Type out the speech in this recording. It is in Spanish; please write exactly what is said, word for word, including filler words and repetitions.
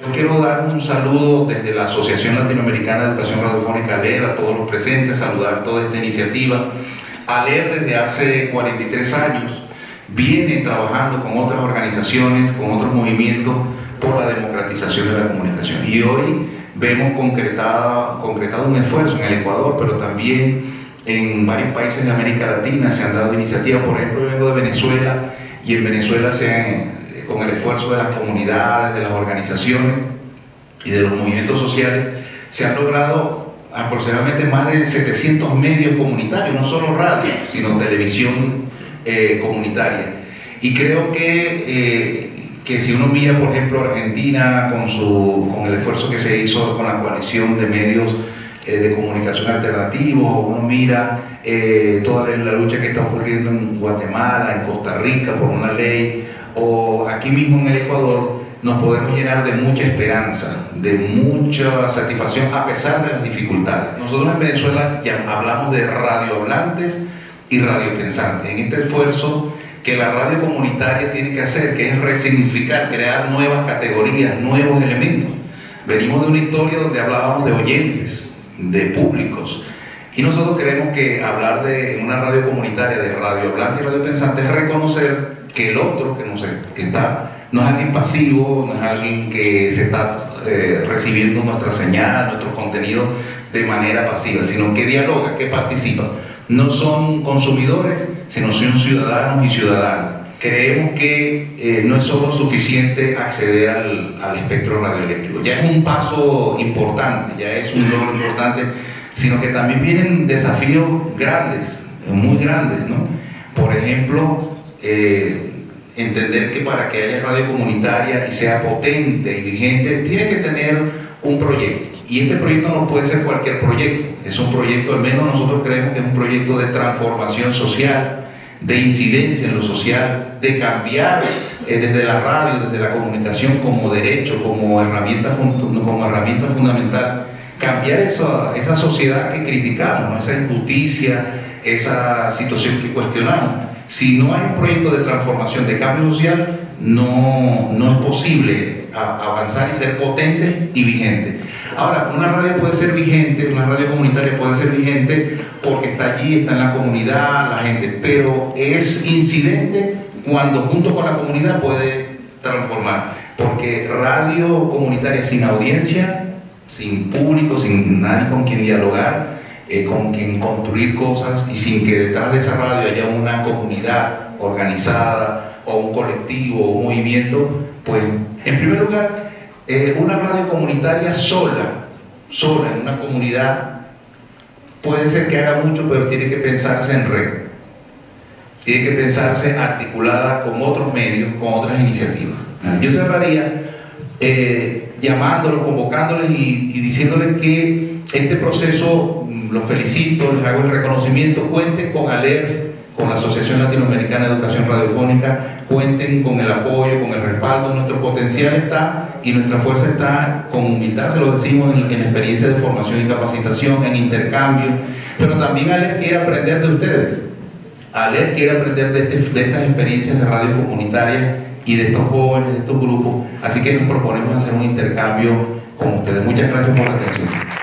Yo quiero dar un saludo desde la Asociación Latinoamericana de Educación Radiofónica ALER a todos los presentes, saludar toda esta iniciativa. ALER desde hace cuarenta y tres años viene trabajando con otras organizaciones, con otros movimientos por la democratización de la comunicación. Y hoy vemos concretado, concretado un esfuerzo en el Ecuador, pero también en varios países de América Latina se han dado iniciativas. Por ejemplo, yo vengo de Venezuela y en Venezuela se han, con el esfuerzo de las comunidades, de las organizaciones y de los movimientos sociales, se han logrado aproximadamente más de setecientos medios comunitarios, no solo radio, sino televisión eh, comunitaria. Y creo que, eh, que si uno mira, por ejemplo, Argentina, con, su, con el esfuerzo que se hizo con la coalición de medios eh, de comunicación alternativos, o uno mira eh, toda la lucha que está ocurriendo en Guatemala, en Costa Rica, por una ley, o aquí mismo en el Ecuador, nos podemos llenar de mucha esperanza, de mucha satisfacción a pesar de las dificultades. Nosotros en Venezuela ya hablamos de radiohablantes y radiopensantes, en este esfuerzo que la radio comunitaria tiene que hacer, que es resignificar, crear nuevas categorías, nuevos elementos. Venimos de una historia donde hablábamos de oyentes, de públicos, y nosotros creemos que hablar de una radio comunitaria, de radiohablante y radiopensante, es reconocer que el otro que, nos, que está no es alguien pasivo, no es alguien que se está eh, recibiendo nuestra señal, nuestro contenido de manera pasiva, sino que dialoga, que participa. No son consumidores, sino son ciudadanos y ciudadanas. Creemos que eh, no es solo suficiente acceder al, al espectro radioeléctrico, ya es un paso importante, ya es un logro importante, sino que también vienen desafíos grandes, muy grandes, ¿no? Por ejemplo, eh, entender que para que haya radio comunitaria y sea potente y vigente, tiene que tener un proyecto. Y este proyecto no puede ser cualquier proyecto, es un proyecto, al menos nosotros creemos que es un proyecto de transformación social, de incidencia en lo social, de cambiar eh, desde la radio, desde la comunicación como derecho, como herramienta, como herramienta fundamental, cambiar esa, esa sociedad que criticamos, ¿no? Esa injusticia, esa situación que cuestionamos. Si no hay un proyecto de transformación, de cambio social, no, no es posible avanzar y ser potente y vigente. Ahora, una radio puede ser vigente, una radio comunitaria puede ser vigente porque está allí, está en la comunidad, la gente, pero es incidente cuando junto con la comunidad puede transformar, porque radio comunitaria sin audiencia, sin público, sin nadie con quien dialogar, eh, con quien construir cosas, y sin que detrás de esa radio haya una comunidad organizada o un colectivo o un movimiento, pues en primer lugar, eh, una radio comunitaria sola, sola en una comunidad, puede ser que haga mucho, pero tiene que pensarse en red, tiene que pensarse articulada con otros medios, con otras iniciativas. Yo cerraría eh, llamándolos, convocándoles y, y diciéndoles que este proceso, los felicito, les hago el reconocimiento, cuenten con ALER, con la Asociación Latinoamericana de Educación Radiofónica, cuenten con el apoyo, con el respaldo. Nuestro potencial está y nuestra fuerza está, con humildad se lo decimos, en, en experiencia de formación y capacitación, en intercambio, pero también ALER quiere aprender de ustedes. ALER quiere aprender de, este, de estas experiencias de radios comunitarias y de estos jóvenes, de estos grupos, así que nos proponemos hacer un intercambio con ustedes. Muchas gracias por la atención.